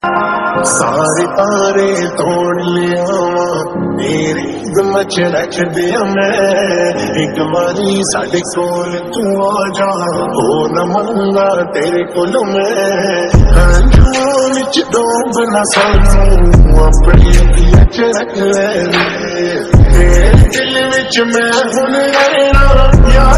सारे तारे तोड़ लिया तेरी गमच रख दिया मैं एक बारी साढ़े कोल तू आ जा हो न मंगा तेरे कोल मैं विच डोब न सानू अपनी अच रख ले तेरे दिल विच मैं हुण रहना